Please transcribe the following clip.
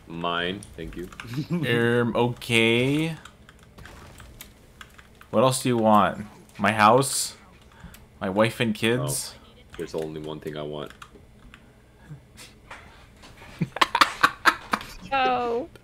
Mine, thank you. Okay. What else do you want? My house? My wife and Oh, kids? there's only one thing I want. Oh.